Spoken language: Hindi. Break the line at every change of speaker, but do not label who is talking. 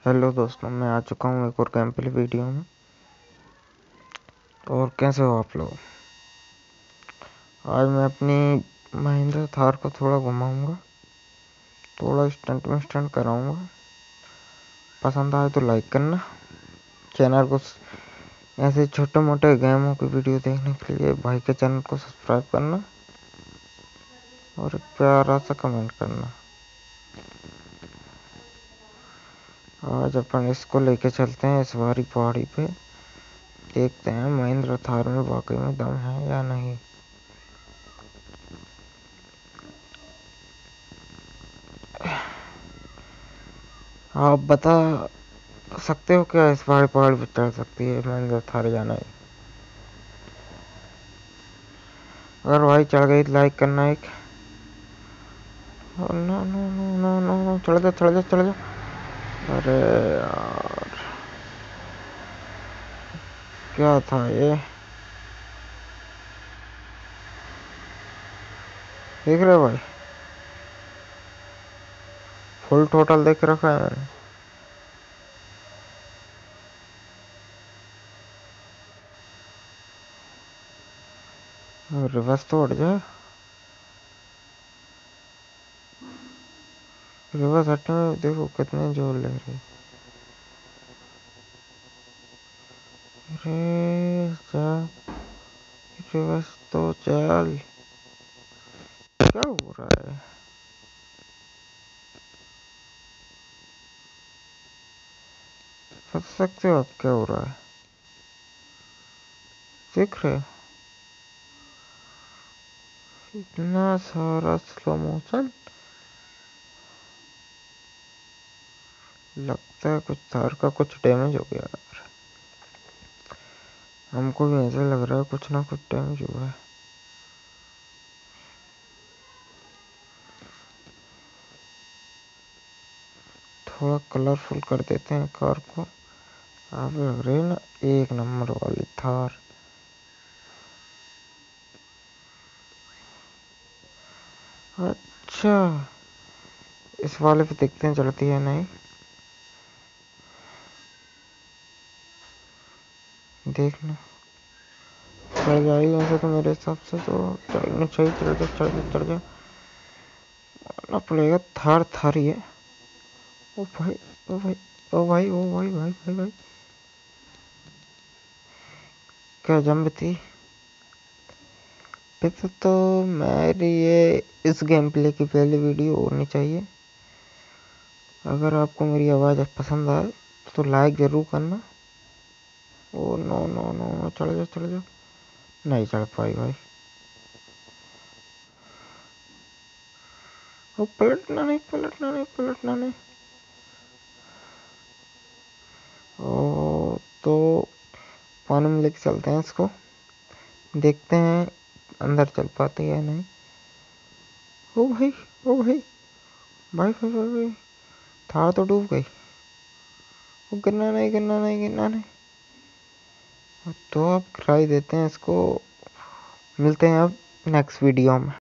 हेलो दोस्तों, मैं आ चुका हूँ एक और गेम प्ले वीडियो में। और कैसे हो आप लोग। आज मैं अपनी महिंद्रा थार को थोड़ा घुमाऊंगा, थोड़ा स्टंट कराऊंगा। पसंद आए तो लाइक करना। चैनल को ऐसे छोटे मोटे गेमों की वीडियो देखने के लिए भाई के चैनल को सब्सक्राइब करना और एक प्यारा सा कमेंट करना। आज अपन इसको लेके चलते हैं इस बारी पहाड़ी पे। देखते हैं महिंद्रा थार में वाकई में दम है या नहीं। आप बता सकते हो क्या इस पहाड़ पर चढ़ सकती है महिंद्रा थार जाना है? अगर भाई चढ़ गई तो लाइक करना एक। No no no no no no, चढ़ जा चढ़ जा चढ़ जा। अरे यार, क्या था ये? देख रहे हो भाई, फुल टोटल देख रखा है मैंने। रिवर्स तो हट जा। रिवर्स हटने में देखो कितने जोर ले रहे। अरे जा, रिवर्स तो चल। क्या हो रहा है? बता सकते हो आप क्या हो रहा है? देख रहे हो इतना सारा स्लो मोशन। लगता है कुछ तार का कुछ डैमेज हो गया यार। हमको भी ऐसा लग रहा है कुछ ना कुछ डैमेज हुआ है। थोड़ा कलरफुल कर देते हैं कार को। आप लग रहे ना एक नंबर वाली थार। अच्छा, इस वाले पे देखते हैं चलती है नहीं। देखना चढ़ जाएगी वैसे तो मेरे हिसाब से तो चढ़ना चाहिए। चढ़ जा चढ़ जा चढ़ जा। ना पड़ेगा, थार थार ही है। ओ भाई ओ भाई ओ भाई ओ भाई भाई भाई भाई, क्या जंप थी। वैसे तो मेरी ये इस गेम प्ले की पहली वीडियो होनी चाहिए। अगर आपको मेरी आवाज़ पसंद आए तो लाइक ज़रूर करना। Oh no no no no, चढ़ जा चढ़ जा। नहीं चढ़ पाई भाई। वो पलटना नहीं पलटना नहीं पलटना नहीं। ओ तो पानी में लेके चलते हैं इसको। देखते हैं अंदर चल पाते हैं या नहीं। ओ भाई ओ भाई भाई भाई भाई, भाई। थार तो डूब गई। वो गिरना नहीं गिरना नहीं गिरना नहीं। तो अब गिरा ही देते हैं इसको। मिलते हैं अब नेक्स्ट वीडियो में।